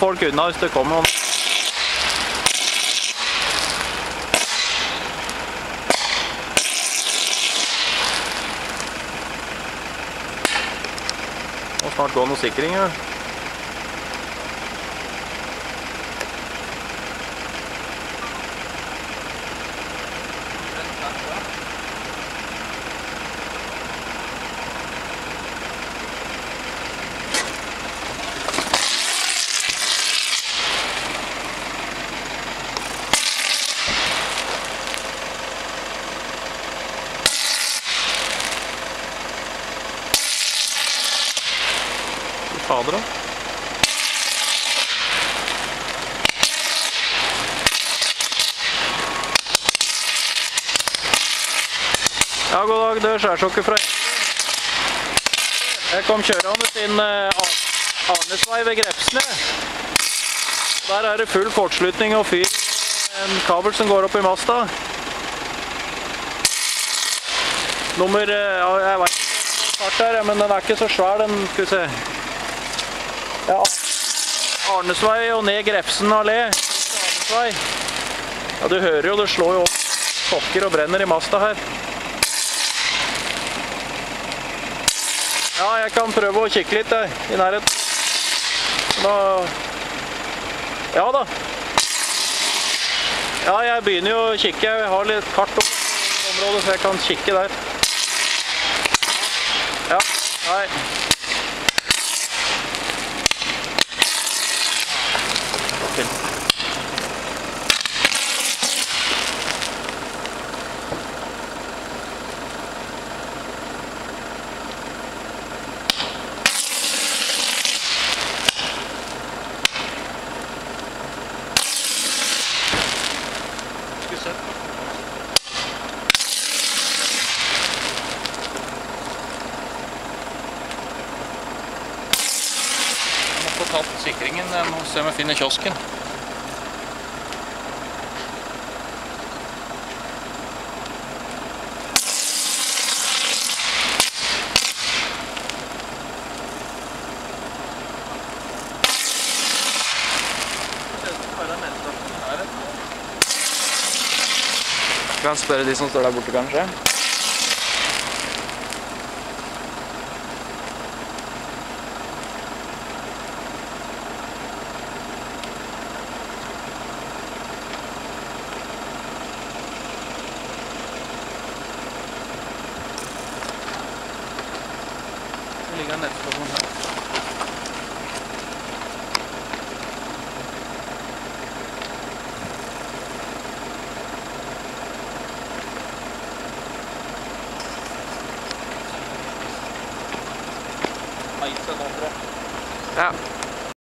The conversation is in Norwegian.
folk unna hvis det kommer noen. Må snart gå noen sikringer. Fader da. Ja, god dag, det er skjærsjokker fra Jeg kom kjørende til Arnesvei ved Grepsene. Der er det full kortslutning og fyr. En kabel som går opp i masta. Nummer, ja, jeg vet ikke fart her, men den er ikke så svær, den, skal vi se. Ja, Arnesvei og ned Grepsen allé. Arnesvei. Ja, du hører jo, det slår jo opp sokker og brenner i masta her. Ja, jeg kan prøve å kikke litt i nærheten. Da... Ja da. Ja, jeg begynner jo å kikke. Jeg har litt kart opp i området, så jeg kan kikke der. Ja, nei. Jeg må få tatt sikringen, jeg må se om jeg finner kiosken. Jeg kan spørre de som står der borte, kanskje. Det ligger en nettstasjon her. Ja.